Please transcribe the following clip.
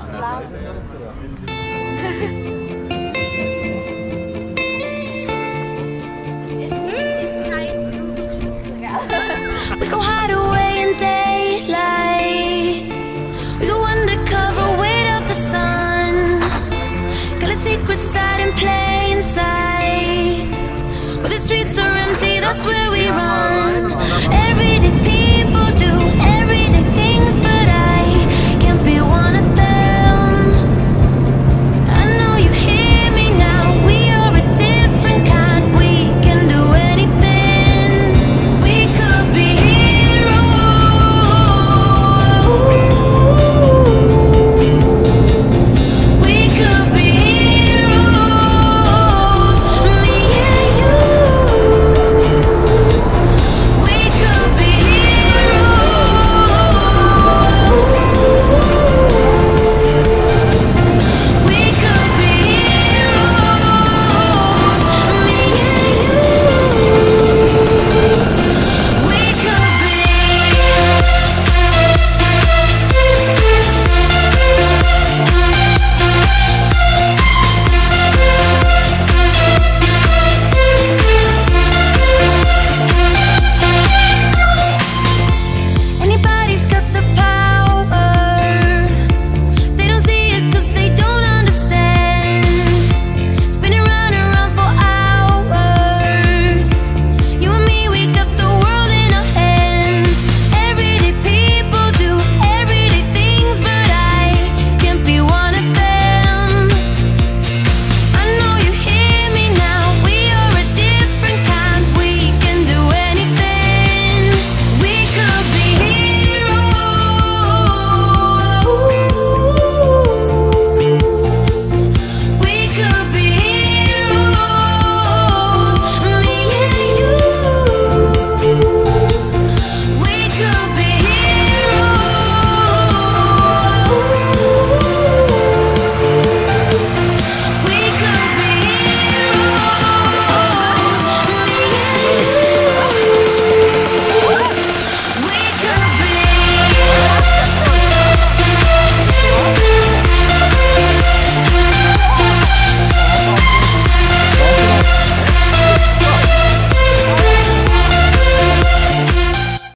We go hide away in daylight. We go undercover, wait up the sun. Got a secret side in plain sight. Where the streets are empty, that's where we run.